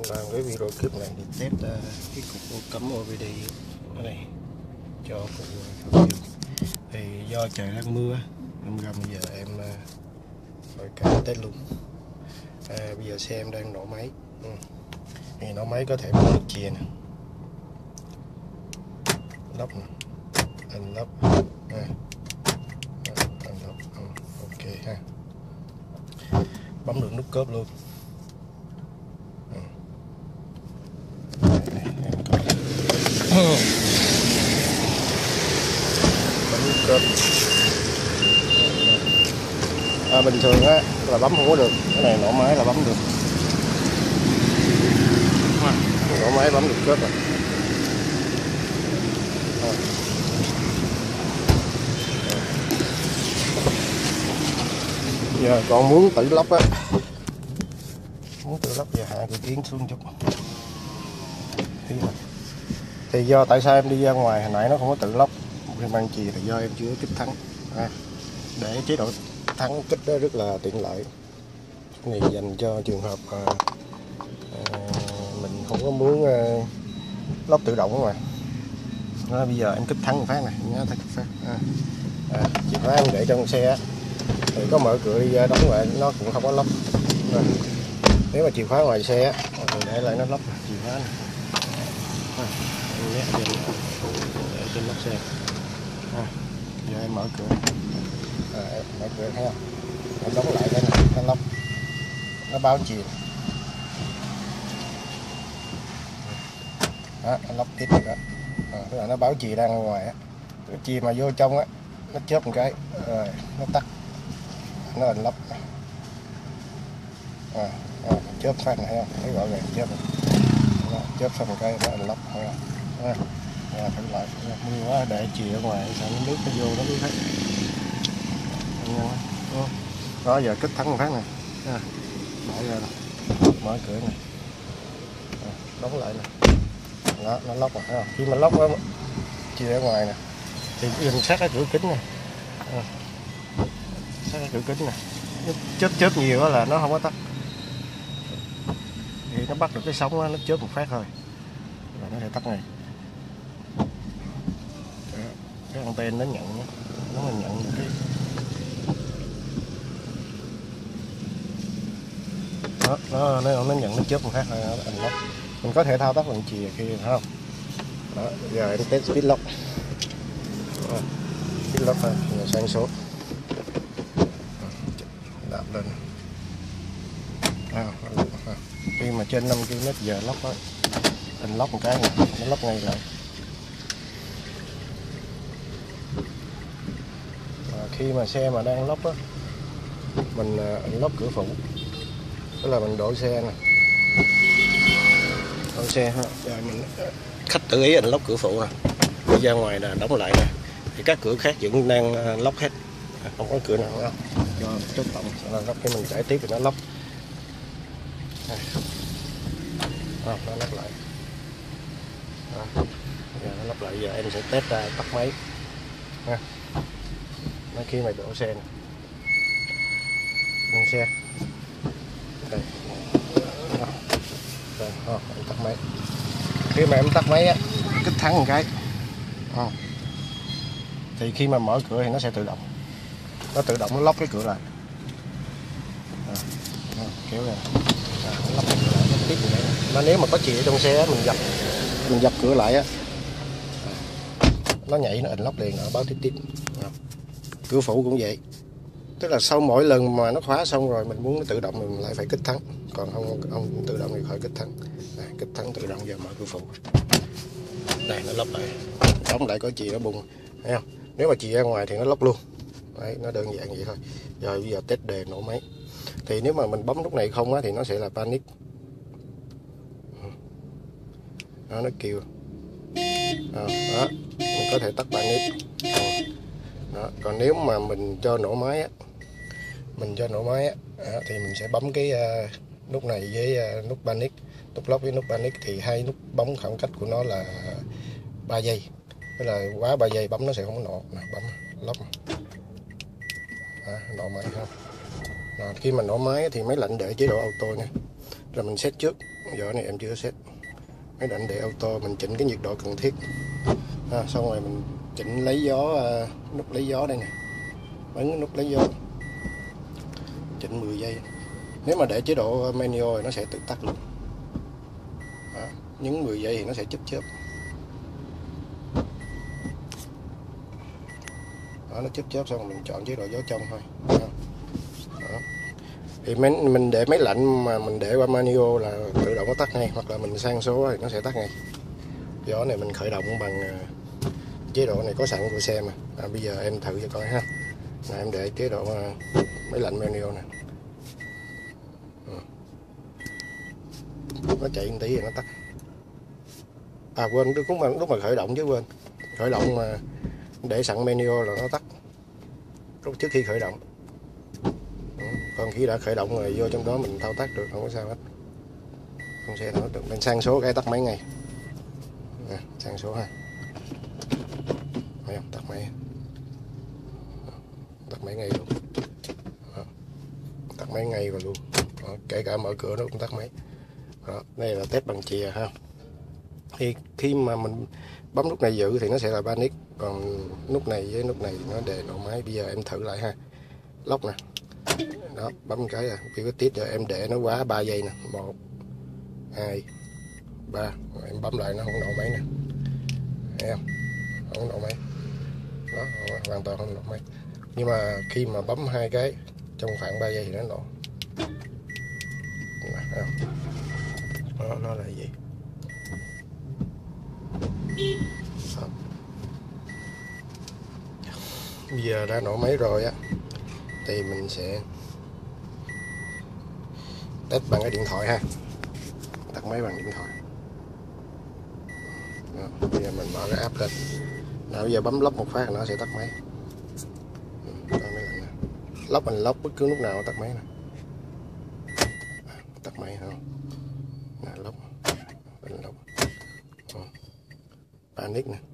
làm cái video clip này để test cái cục cắm OBD ở đây cho phụ thì do trời đang mưa nên bây giờ em phải cả test luôn. Bây giờ xe em đang nổ máy, thì nổ máy có thể bấm nút chìa nè, lốc nè, anh lốc anh lốc, ok ha, bấm được nút cốp luôn. Bấm nút cốp. Bình thường á là bấm không có được, cái này nổ máy là bấm được. Nổ máy bấm được cốp rồi. Giờ còn muốn tự lốc á, muốn tự lốc giờ hạ cái kiến xuống chút. Thì do tại sao em đi ra ngoài hồi nãy nó không có tự lốc khi mang chìa thì do em chưa kích thắng. Để chế độ thắng kích đó rất là tiện lợi, này dành cho trường hợp mình không có muốn lốc tự động mà. Bây giờ em kích thắng một phát này nhá, thấy phát. Chìa khóa em để trong xe thì có mở cửa đi ra đóng lại nó cũng không có lốc. Nếu mà chìa khóa ngoài xe thì để lại nó lốc chìa khóa này. Để trên nóc xe. Giờ em mở cửa. Em mở cửa thấy không? Em đóng lại cái này, nó lốc. Nó báo chìa. Đó, nó lốc tiếp rồi đó. Tức là nó báo chìa đang ở ngoài á. Cái chìa mà vô trong á, nó chớp một cái rồi nó tắt. Nó hình lốc. Chớp phát này thấy không? Thấy rõ ràng chớp này. Chớp xong một cái nó hình lốc. Thử lại mưa quá để chìa ở ngoài sợ nước nó vô nó mới thấy. Đó giờ kích thắng một phát này, bỏ ra này. Mở cửa này, đóng lại nè, đó nó lóc rồi thấy không? Khi mà lóc đó chìa ở ngoài nè thì gần sát cái cửa kính này, sát cái cửa kính này, chớp nhiều đó là nó không có tắt, thì nó bắt được cái sóng đó, nó chớp một phát thôi là nó sẽ tắt ngay. Cái anten nó nhận nó nhận cái đó, nó nhận nó chớp một phát thôi, anh lóc. Mình có thể thao tác bằng chìa kia phải không? Đó, giờ em test speed lock. Speed lock thôi, sang số. Đạp lên. Khi mà trên 5 km/h lock đó, anh lock một cái này, nó lock ngay lại. Khi mà xe mà đang lốc á, mình lốc cửa phụ, tức là mình đổ xe nè, đổ xe ha, rồi mình khách tự ý anh lốc cửa phụ nè, đi ra ngoài là đóng lại nè, thì các cửa khác vẫn đang lốc hết, không có cửa nào đâu, cho chốt tổng là lốc. Khi mình chạy tiếp thì nó lốc, nó lốc lại, giờ nó lốc lại. Giờ em sẽ test ra tắt máy ha. Khi mà đổ xe nè, lên xe đây, em tắt máy. Khi mà em tắt máy á, kích thắng một cái thì khi mà mở cửa thì nó sẽ tự động, nó lóc cái cửa lại, kéo ra, nó lóc cái cửa lại, nó tiếp như vậy. Mà nếu mà có chìa trong xe mình dập cửa lại á, nó nhảy nó lóc liền, nó báo tiếp. Cửa phụ cũng vậy, tức là sau mỗi lần mà nó khóa xong rồi mình muốn nó tự động mình lại phải kích thắng, còn không tự động thì khỏi kích thắng. Kích thắng tự động, giờ mở cửa phụ đây nó lóc lại, đóng lại có chìa nó bung, thấy không? Nếu mà chìa ra ngoài thì nó lóc luôn. Đấy, nó đơn giản vậy thôi. Rồi bây giờ test đề nổ máy. Thì nếu mà mình bấm lúc này không á thì nó sẽ là panic. Đó, nó kêu đó, mình có thể tắt panic. Đó. Còn nếu mà mình cho nổ máy á, thì mình sẽ bấm cái nút này với nút panic, nút lock với nút panic, thì hai nút bấm khoảng cách của nó là 3 giây, tức là quá 3 giây bấm nó sẽ không nổ. Bấm lock nổ máy không. Khi mà nổ máy thì máy lạnh để chế độ auto nha, rồi mình set trước. Vỏ này em chưa set. Máy lạnh để auto, mình chỉnh cái nhiệt độ cần thiết. Xong rồi mình chỉnh lấy gió, nút lấy gió đây nè, ấn nút lấy gió, chỉnh 10 giây. Nếu mà để chế độ manual thì nó sẽ tự tắt luôn. Nhấn 10 giây thì nó sẽ chớp. Nó chớp xong rồi mình chọn chế độ gió trong thôi. Thì mình để máy lạnh mà mình để qua manual là tự động nó tắt ngay, hoặc là mình sang số thì nó sẽ tắt ngay. Gió này mình khởi động bằng chế độ này có sẵn của xe mà. Bây giờ em thử cho coi ha. Em để chế độ máy lạnh manual nè. Nó chạy một tí rồi nó tắt. Quên, lúc mà khởi động chứ quên. Khởi động mà để sẵn manual là nó tắt lúc trước khi khởi động. Còn khi đã khởi động rồi vô trong đó mình thao tác được, không có sao hết. Con xe nó được. Mình sang số cái tắt máy ngay. Sang số ha. Thấy không? Tắt máy. Tắt máy ngay luôn. Tắt máy ngay rồi luôn. Kể cả mở cửa nó cũng tắt máy. Đây là test bằng chìa ha. Thì khi mà mình bấm nút này giữ thì nó sẽ là panic, còn nút này với nút này nó để nổ máy. Bây giờ em thử lại ha. Lóc nè. Đó, bấm cái biểu tiếp cho em để nó quá 3 giây nè. 1 2 3. Rồi em bấm lại nó không nổ máy nè. Thấy không? Không nổ máy. Đó, hoàn toàn không nổ máy. Nhưng mà khi mà bấm 2 cái trong khoảng 3 giây thì nó nổ. Đó, nó là gì? Bây giờ đã nổ máy rồi á, thì mình sẽ test bằng cái điện thoại ha. Tắt máy bằng điện thoại. Bây giờ mình mở cái app lên. Bây giờ bấm lóc một phát nó sẽ tắt máy. Lóc mình lóc bất cứ lúc nào nó tắt máy nè. Tắt máy không? Lóc. Mình lóc. Panic nè.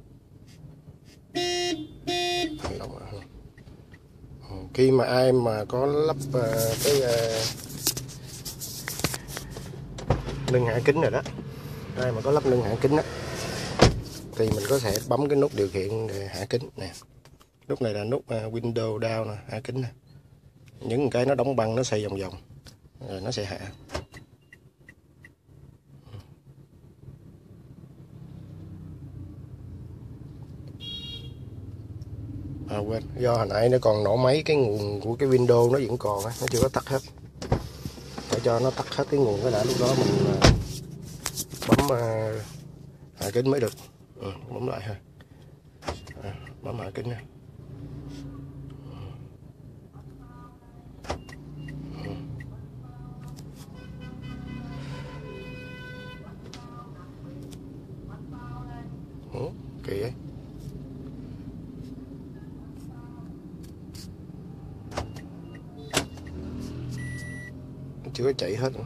Lóc. Khi mà ai mà có lắp cái nâng hạ kính rồi đó, ai mà có lắp nâng hạ kính á, thì mình có thể bấm cái nút điều khiển để hạ kính nè. Nút này là nút window down nè, hạ kính nè. Những cái nó đóng băng nó xoay vòng vòng rồi nó sẽ hạ. Quên, do hồi nãy nó còn nổ máy, cái nguồn của cái Windows nó vẫn còn á, nó chưa có tắt hết. Để cho nó tắt hết cái nguồn cái đã, lúc đó mình bấm hạ kính mới được. Bấm lại ha. Bấm hạ kính nha. Kỳ ấy. Chưa có chạy hết nữa.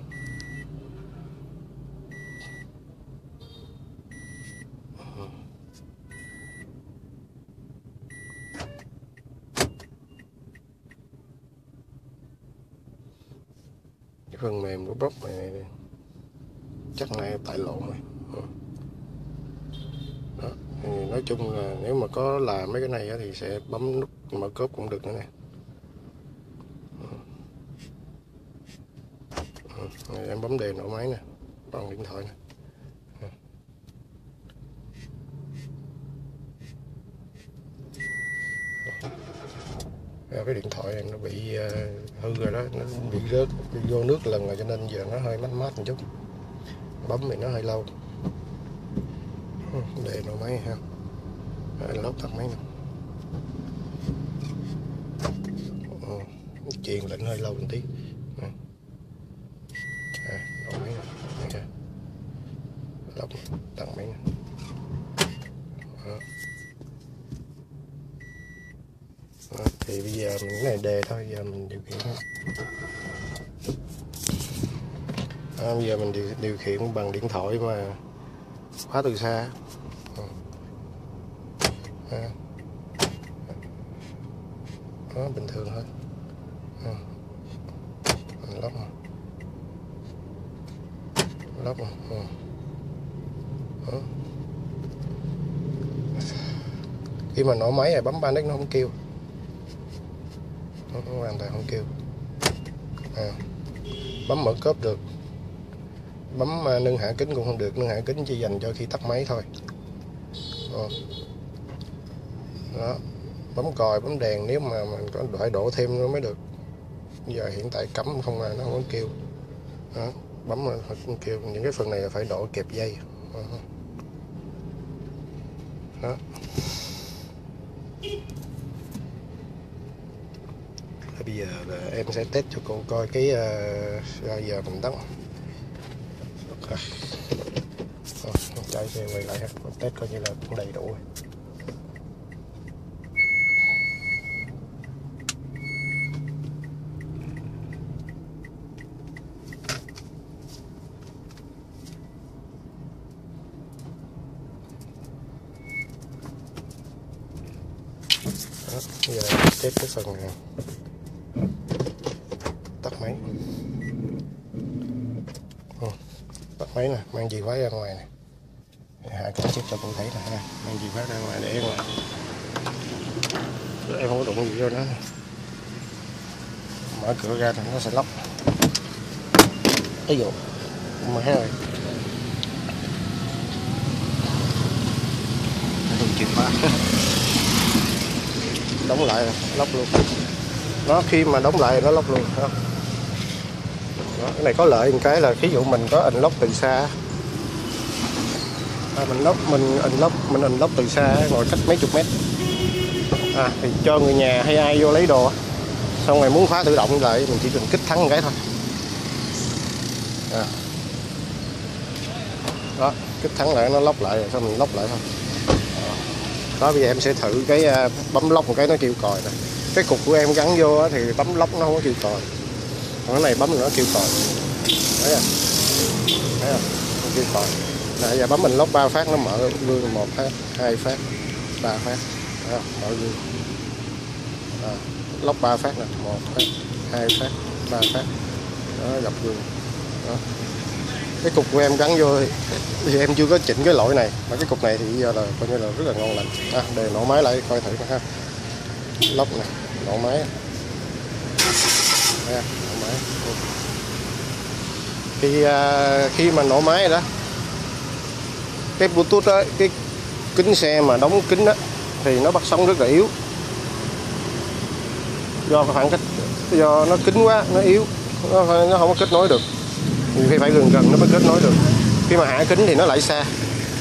Cái phần mềm của Brock này chắc này tại lộn rồi. Đó. Thì nói chung là nếu mà có làm mấy cái này thì sẽ bấm nút mở cốp cũng được nữa nè. Em bấm đèn nổ máy nè, bằng điện thoại nè. Cái điện thoại này nó bị hư rồi đó, nó bị rớt, bị vô nước lần rồi cho nên giờ nó hơi mát mát một chút. Bấm thì nó hơi lâu. Đèn nổ máy ha. Lốp tắt máy nè. Chuyền lệnh hơi lâu một tí. Nổ máy nè. Lốp tắt máy nè. Thì bây giờ mình cái này đề thôi, giờ mình điều khiển. Bây giờ mình điều khiển bằng điện thoại mà khóa từ xa. Đó, bình thường thôi. Mình lóc mà. lóc. Khi mà nổ máy rồi bấm panic nó không kêu, nó hoàn toàn không kêu. Bấm mở cốp được, bấm nâng hạ kính cũng không được, nâng hạ kính chỉ dành cho khi tắt máy thôi. Đó, bấm còi bấm đèn nếu mà mình có phải đổ thêm nó mới được. Giờ hiện tại cấm không là nó không có kêu. Đó, bấm mà không kêu. Những cái phần này là phải đổ kẹp dây. Đó. Bây giờ là em sẽ test cho cô coi cái giờ mình tắt. Chạy xe quay lại test coi như là cũng đầy đủ rồi. Đó, bây giờ test cái phần này. Tắt máy. Tắt máy nè, mang chìa khóa ra ngoài nè. Hạ cổng chiếc cho cô thấy nè, mang chìa khóa ra ngoài để ngoài. Em không có đụng gì vô nó. Mở cửa ra thì nó sẽ lóc. Ví dụ mở rồi. Chìa khóa. Đóng lại rồi, lóc luôn. Nó khi mà đóng lại nó lóc luôn, thấy không? Đó, cái này có lợi một cái là ví dụ mình có unlock từ xa, mình unlock từ xa ngồi cách mấy chục mét, thì cho người nhà hay ai vô lấy đồ, xong rồi muốn khóa tự động lại mình chỉ cần kích thắng một cái thôi. Đó, kích thắng lại nó lóc lại rồi xong mình lóc lại thôi. Đó, bây giờ em sẽ thử cái bấm lóc một cái nó kêu còi nè. Cái cục của em gắn vô thì bấm lóc nó không có kêu còi, còn cái này bấm nữa kêu còi. Thấy không? Thấy không? Không kêu còi. Nè, giờ bấm mình lóc 3 phát nó mở gương, 1 phát, 2 phát, 3 phát. Thấy không? Mở gương. Lóc 3 phát nè, 1 phát, 2 phát, 3 phát. Đó, gặp gương. Đó. Cái cục của em gắn vô thì em chưa có chỉnh cái lỗi này, mà cái cục này thì giờ là coi như là rất là ngon lành. Để nổ máy lại coi thử ha. Lóc này, nổ máy. Nổ máy. Khi mà nổ máy rồi đó, cái Bluetooth đó, cái kính xe mà đóng kính đó thì nó bắt sóng rất là yếu, do khoảng cách, do nó kín quá, nó yếu, nó không có kết nối được. Nhiều khi phải gần nó mới kết nối được. Khi mà hạ kính thì nó lại xa.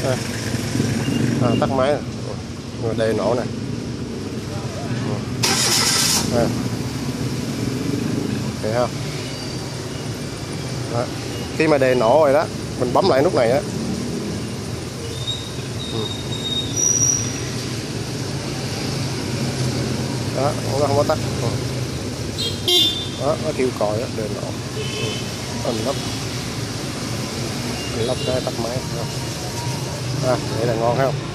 Tắt máy rồi, đề nổ nè. Thấy không? Đó. Khi mà đề nổ rồi đó, mình bấm lại nút này á. Đó, nó không có tắt. Đó, nó kêu còi đó, đề nổ. Lóc ra tắt máy. Vậy là ngon không?